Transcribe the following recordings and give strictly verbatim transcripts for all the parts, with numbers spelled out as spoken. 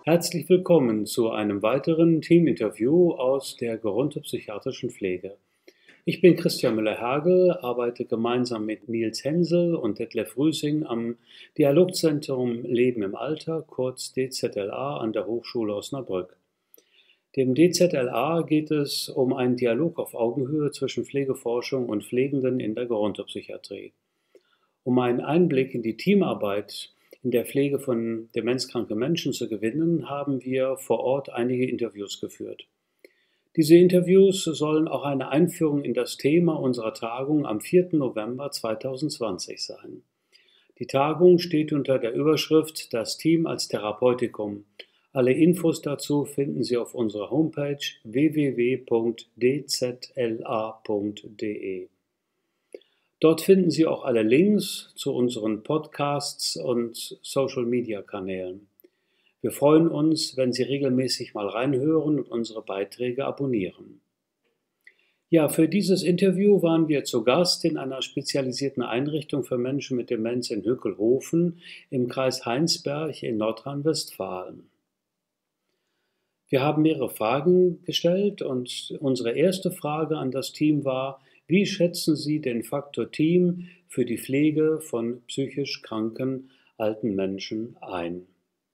Herzlich willkommen zu einem weiteren Teaminterview aus der gerontopsychiatrischen Pflege. Ich bin Christian Müller-Hergel, arbeite gemeinsam mit Nils Hensel und Detlef Rüsing am Dialogzentrum Leben im Alter, kurz D Z L A, an der Hochschule Osnabrück. Dem D Z L A geht es um einen Dialog auf Augenhöhe zwischen Pflegeforschung und Pflegenden in der Gerontopsychiatrie. Um einen Einblick in die Teamarbeit in der Pflege von demenzkranken Menschen zu gewinnen, haben wir vor Ort einige Interviews geführt. Diese Interviews sollen auch eine Einführung in das Thema unserer Tagung am vierten November zweitausendzwanzig sein. Die Tagung steht unter der Überschrift „Das Team als Therapeutikum“. Alle Infos dazu finden Sie auf unserer Homepage w w w punkt d z l a punkt d e. Dort finden Sie auch alle Links zu unseren Podcasts und Social-Media-Kanälen. Wir freuen uns, wenn Sie regelmäßig mal reinhören und unsere Beiträge abonnieren. Ja, für dieses Interview waren wir zu Gast in einer spezialisierten Einrichtung für Menschen mit Demenz in Hückelhofen im Kreis Heinsberg in Nordrhein-Westfalen. Wir haben mehrere Fragen gestellt und unsere erste Frage an das Team war: Wie schätzen Sie den Faktor Team für die Pflege von psychisch kranken alten Menschen ein?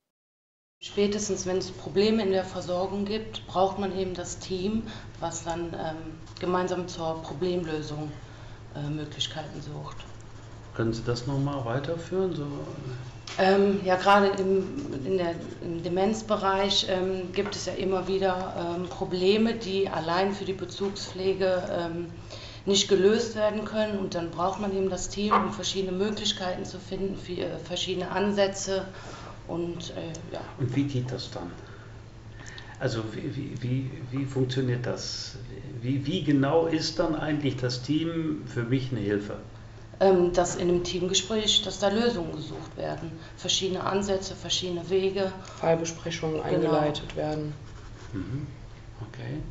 Spätestens, wenn es Probleme in der Versorgung gibt, braucht man eben das Team, was dann ähm, gemeinsam zur Problemlösung äh, Möglichkeiten sucht. Können Sie das nochmal weiterführen? So? Ähm, ja, gerade im, in der, im Demenzbereich ähm, gibt es ja immer wieder ähm, Probleme, die allein für die Bezugspflege ähm, nicht gelöst werden können, und dann braucht man eben das Team, um verschiedene Möglichkeiten zu finden, für, äh, verschiedene Ansätze und äh, ja. Und wie geht das dann? Also wie, wie, wie, wie funktioniert das? Wie, wie genau ist dann eigentlich das Team für mich eine Hilfe? Ähm, dass in einem Teamgespräch, dass da Lösungen gesucht werden, verschiedene Ansätze, verschiedene Wege. Fallbesprechungen eingeleitet genau. werden. Mhm. Okay.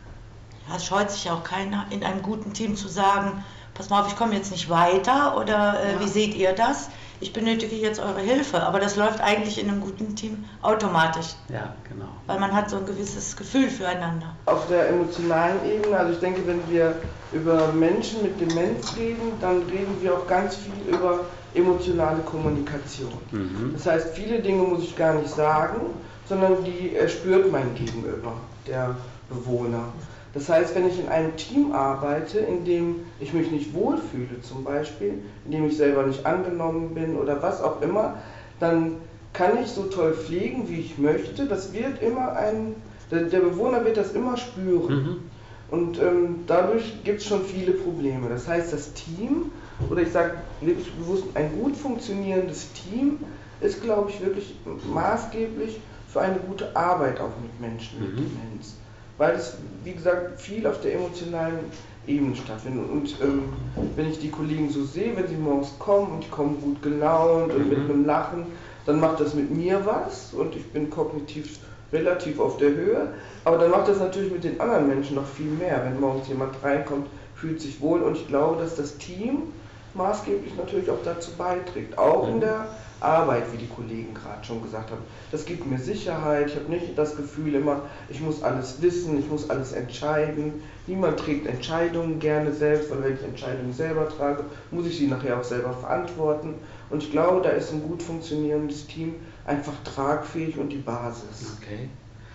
Ja, es scheut sich auch keiner, in einem guten Team zu sagen, pass mal auf, ich komme jetzt nicht weiter oder äh, ja. Wie seht ihr das? Ich benötige jetzt eure Hilfe, aber das läuft eigentlich in einem guten Team automatisch. Ja, genau. Weil man hat so ein gewisses Gefühl füreinander. Auf der emotionalen Ebene, also ich denke, wenn wir über Menschen mit Demenz reden, dann reden wir auch ganz viel über emotionale Kommunikation. Mhm. Das heißt, viele Dinge muss ich gar nicht sagen, sondern die spürt mein Gegenüber, der Bewohner. Das heißt, wenn ich in einem Team arbeite, in dem ich mich nicht wohlfühle zum Beispiel, in dem ich selber nicht angenommen bin oder was auch immer, dann kann ich so toll pflegen, wie ich möchte. Das wird immer ein, der, der Bewohner wird das immer spüren. Mhm. Und ähm, dadurch gibt es schon viele Probleme. Das heißt, das Team, oder ich sage wirklich bewusst, ein gut funktionierendes Team ist, glaube ich, wirklich maßgeblich für eine gute Arbeit auch mit Menschen mit Demenz. Weil es, wie gesagt, viel auf der emotionalen Ebene stattfindet. Und ähm, wenn ich die Kollegen so sehe, wenn sie morgens kommen und die kommen gut gelaunt und mhm. mit einem Lachen, dann macht das mit mir was und ich bin kognitiv relativ auf der Höhe. Aber dann macht das natürlich mit den anderen Menschen noch viel mehr, wenn morgens jemand reinkommt, fühlt sich wohl, und ich glaube, dass das Team maßgeblich natürlich auch dazu beiträgt, auch in der Arbeit, wie die Kollegen gerade schon gesagt haben. Das gibt mir Sicherheit, ich habe nicht das Gefühl immer, ich muss alles wissen, ich muss alles entscheiden. Niemand trägt Entscheidungen gerne selbst, weil wenn ich Entscheidungen selber trage, muss ich sie nachher auch selber verantworten. Und ich glaube, da ist ein gut funktionierendes Team einfach tragfähig und die Basis. Okay.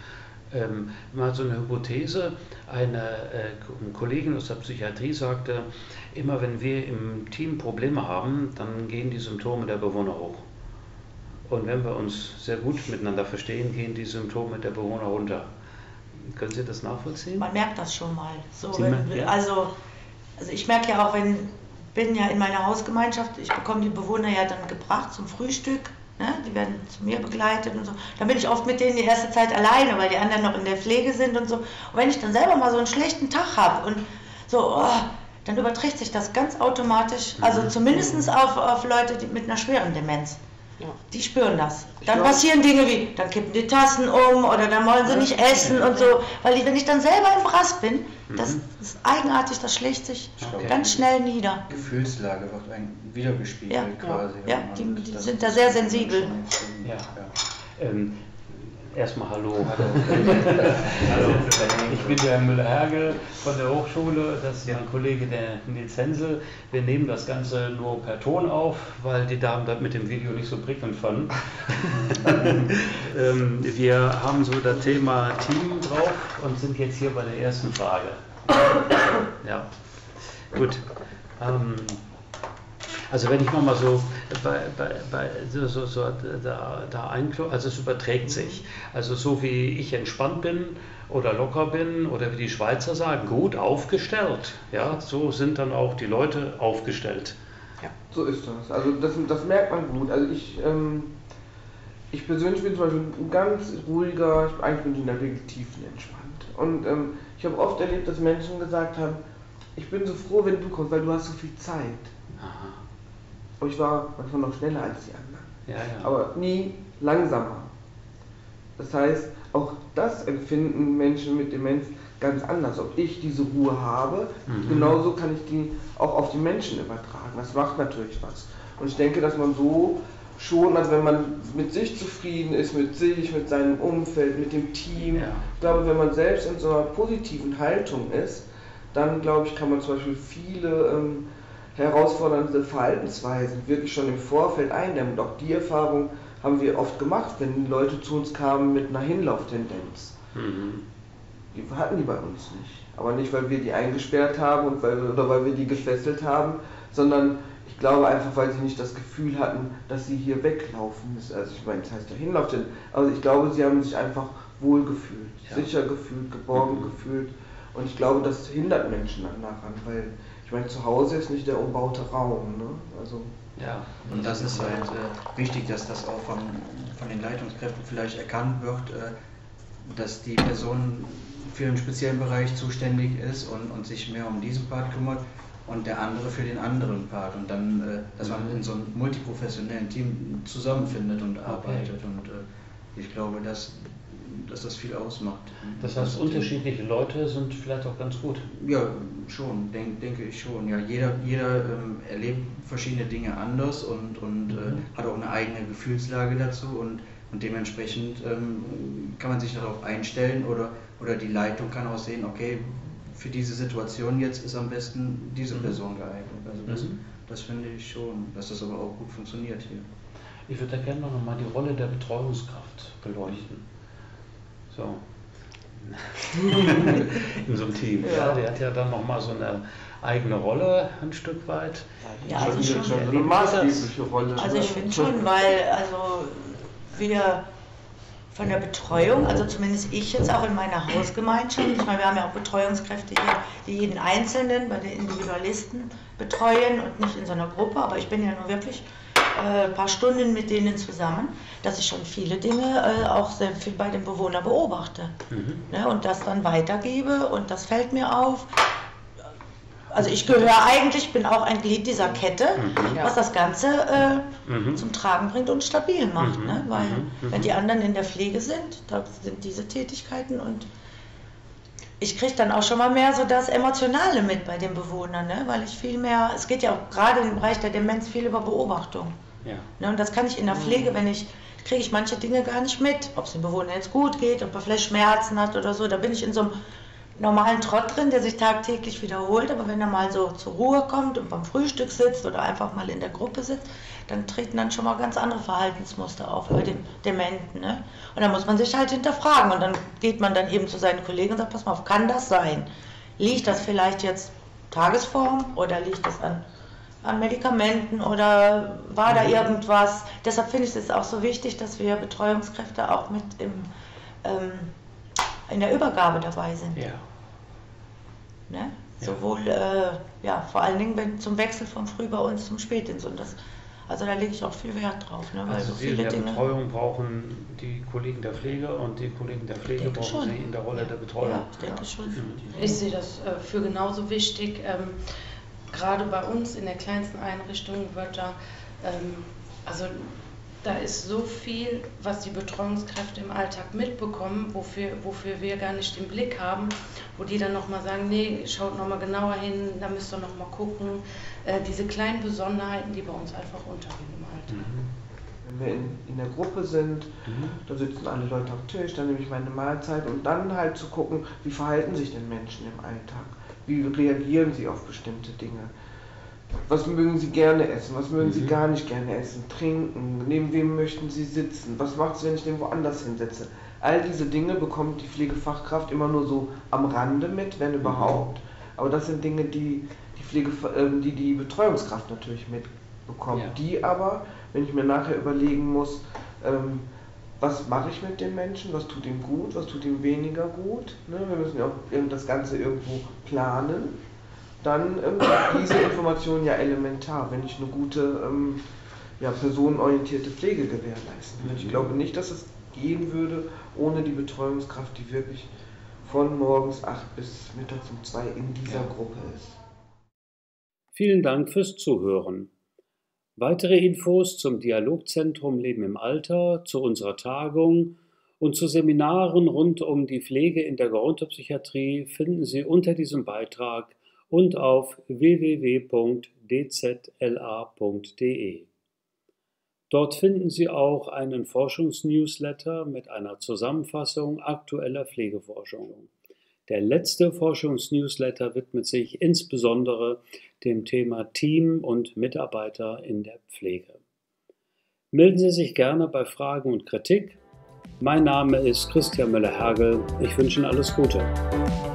Ähm, mal so eine Hypothese, eine äh, Kollegin aus der Psychiatrie sagte, immer wenn wir im Team Probleme haben, dann gehen die Symptome der Bewohner hoch. Und wenn wir uns sehr gut miteinander verstehen, gehen die Symptome der Bewohner runter. Können Sie das nachvollziehen? Man merkt das schon mal. So, Sie wenn, merken, ja. also, also ich merke ja auch, wenn bin ja in meiner Hausgemeinschaft, ich bekomme die Bewohner ja dann gebracht zum Frühstück. Ne? Die werden zu mir begleitet und so. Dann bin ich oft mit denen die erste Zeit alleine, weil die anderen noch in der Pflege sind und so. Und wenn ich dann selber mal so einen schlechten Tag habe und so, oh, dann überträgt sich das ganz automatisch, also zumindest auf, auf Leute die, mit einer schweren Demenz. Ja. Die spüren das. Dann glaub, passieren Dinge wie, dann kippen die Tassen um oder dann wollen sie nicht essen und so. Weil ich, wenn ich dann selber im Brass bin, das ist eigenartig, das schlägt sich okay. ganz schnell nieder. Gefühlslage wird wiedergespiegelt ja. quasi. Ja, die, die sind da sehr sensibel. Ja. Ähm, Erstmal hallo. Hallo. Hallo. Ich bin der Herr Müller-Hergel von der Hochschule, das ist mein Kollege der Nils Hensel. Wir nehmen das Ganze nur per Ton auf, weil die Damen das mit dem Video nicht so prickelnd fanden. ähm, wir haben so das Thema Team drauf und sind jetzt hier bei der ersten Frage. Ja, gut. Ähm, Also wenn ich nochmal so bei, bei, bei so, so, so da, da einklo, also es überträgt sich. Also so wie ich entspannt bin oder locker bin oder wie die Schweizer sagen, gut aufgestellt, ja, so sind dann auch die Leute aufgestellt. Ja, so ist das. Also das, das merkt man gut. Also ich, ähm, ich persönlich bin zum Beispiel ein ganz ruhiger, ich, eigentlich bin ich in der Regel tiefenentspannt. Und ähm, ich habe oft erlebt, dass Menschen gesagt haben, ich bin so froh, wenn du kommst, weil du hast so viel Zeit. Aha. Und ich war manchmal noch schneller als die anderen, Ja, ja. aber nie langsamer. Das heißt, auch das empfinden Menschen mit Demenz ganz anders. Ob ich diese Ruhe habe, mhm. genauso kann ich die auch auf die Menschen übertragen. Das macht natürlich was. Und ich denke, dass man so schon, also wenn man mit sich zufrieden ist, mit sich, mit seinem Umfeld, mit dem Team, ja. Ich glaube, wenn man selbst in so einer positiven Haltung ist, dann glaube ich, kann man zum Beispiel viele ähm, herausfordernde Verhaltensweisen wirklich schon im Vorfeld eindämmen. Und auch die Erfahrung haben wir oft gemacht, wenn Leute zu uns kamen mit einer Hinlauftendenz. Mhm. Die hatten die bei uns nicht. Aber nicht, weil wir die eingesperrt haben und weil, oder weil wir die gefesselt haben, sondern ich glaube einfach, weil sie nicht das Gefühl hatten, dass sie hier weglaufen müssen. Also ich meine, das heißt ja Hinlauftendenz. Also ich glaube, sie haben sich einfach wohlgefühlt, ja. sicher gefühlt, geborgen mhm. gefühlt. Und ich glaube, das hindert Menschen dann daran, weil ich meine, zu Hause ist nicht der umbaute Raum, ne? Also ja, und das ist halt äh, wichtig, dass das auch von, von den Leitungskräften vielleicht erkannt wird, äh, dass die Person für einen speziellen Bereich zuständig ist und, und sich mehr um diesen Part kümmert und der andere für den anderen Part. Und dann, äh, dass man in so einem multiprofessionellen Team zusammenfindet und arbeitet. Okay. Und äh, ich glaube, dass dass das viel ausmacht. Das heißt, unterschiedliche Leute sind vielleicht auch ganz gut? Ja, schon, denk, denke ich schon. Ja, jeder jeder ähm, erlebt verschiedene Dinge anders und, und mhm. äh, hat auch eine eigene Gefühlslage dazu und, und dementsprechend ähm, kann man sich darauf einstellen oder, oder die Leitung kann auch sehen, okay, für diese Situation jetzt ist am besten diese Person geeignet. Also das, mhm. das finde ich schon, dass das aber auch gut funktioniert hier. Ich würde da gerne noch mal die Rolle der Betreuungskraft beleuchten. So. In so einem Team. Ja. Ja, der hat ja dann nochmal so eine eigene Rolle ein Stück weit. Ja, also schon, schon eine maßgebliche Rolle. Also ich finde schon, weil also wir von der Betreuung, also zumindest ich jetzt auch in meiner Hausgemeinschaft, ich meine, wir haben ja auch Betreuungskräfte hier, die jeden Einzelnen bei den Individualisten betreuen und nicht in so einer Gruppe, aber ich bin ja nur wirklich ein paar Stunden mit denen zusammen, dass ich schon viele Dinge äh, auch sehr viel bei den Bewohnern beobachte mhm. ne, und das dann weitergebe und das fällt mir auf. Also ich gehöre eigentlich, bin auch ein Glied dieser Kette, mhm. was das Ganze äh, mhm. zum Tragen bringt und stabil macht, mhm. ne, weil mhm. wenn die anderen in der Pflege sind, da sind diese Tätigkeiten und ich kriege dann auch schon mal mehr so das Emotionale mit bei den Bewohnern, ne? Weil ich viel mehr, es geht ja auch gerade im Bereich der Demenz viel über Beobachtung. Ja. Ne? Und das kann ich in der Pflege, wenn ich, kriege ich manche Dinge gar nicht mit, ob es dem Bewohner jetzt gut geht, ob er vielleicht Schmerzen hat oder so, da bin ich in so einem normalen Trott drin, der sich tagtäglich wiederholt, aber wenn er mal so zur Ruhe kommt und beim Frühstück sitzt oder einfach mal in der Gruppe sitzt, dann treten dann schon mal ganz andere Verhaltensmuster auf bei den Dementen. Ne? Und dann muss man sich halt hinterfragen und dann geht man dann eben zu seinen Kollegen und sagt, pass mal auf, kann das sein? Liegt das vielleicht jetzt Tagesform oder liegt das an, an Medikamenten oder war da irgendwas? Deshalb finde ich es auch so wichtig, dass wir Betreuungskräfte auch mit im, ähm, in der Übergabe dabei sind. Ja. Ne? Ja. Sowohl, äh, ja, vor allen Dingen wenn, zum Wechsel von früh bei uns zum Spätdienst. Und das, also da lege ich auch viel Wert drauf. Ne? Weil also so Sie viele in der Dinge, Betreuung brauchen die Kollegen der Pflege und die Kollegen der Pflege brauchen schon. Sie in der Rolle ja. der Betreuung. Ja, ich denke schon. Ich sehe das äh, für genauso wichtig. Ähm, gerade bei uns in der kleinsten Einrichtung wird da, ähm, also da ist so viel, was die Betreuungskräfte im Alltag mitbekommen, wofür, wofür wir gar nicht den Blick haben, wo die dann nochmal sagen, nee, schaut nochmal genauer hin, da müsst ihr nochmal gucken. Äh, diese kleinen Besonderheiten, die bei uns einfach untergehen im Alltag. Wenn wir in, in der Gruppe sind, mhm. da sitzen alle Leute am Tisch, dann nehme ich meine Mahlzeit und dann halt zu gucken, wie verhalten sich denn Menschen im Alltag? Wie reagieren sie auf bestimmte Dinge? Was mögen sie gerne essen? Was mögen mhm. sie gar nicht gerne essen? Trinken? Neben wem möchten sie sitzen? Was macht es, wenn ich den woanders hinsetze? All diese Dinge bekommt die Pflegefachkraft immer nur so am Rande mit, wenn überhaupt. Aber das sind Dinge, die die, Pflege, die, die Betreuungskraft natürlich mitbekommt. Ja. Die aber, wenn ich mir nachher überlegen muss, ähm, was mache ich mit dem Menschen, was tut ihm gut, was tut ihm weniger gut, ne? Wir müssen ja auch das Ganze irgendwo planen, dann ähm, diese Information ja elementar, wenn ich eine gute, ähm, ja, personenorientierte Pflege gewährleisten will. Ich glaube nicht, dass es gehen würde ohne die Betreuungskraft, die wirklich von morgens acht bis mittags um zwei in dieser ja. Gruppe ist. Vielen Dank fürs Zuhören. Weitere Infos zum Dialogzentrum Leben im Alter, zu unserer Tagung und zu Seminaren rund um die Pflege in der Gerontopsychiatrie finden Sie unter diesem Beitrag und auf w w w punkt d z l a punkt d e. Dort finden Sie auch einen Forschungsnewsletter mit einer Zusammenfassung aktueller Pflegeforschung. Der letzte Forschungsnewsletter widmet sich insbesondere dem Thema Team und Mitarbeiter in der Pflege. Melden Sie sich gerne bei Fragen und Kritik. Mein Name ist Christian Müller-Hergel. Ich wünsche Ihnen alles Gute.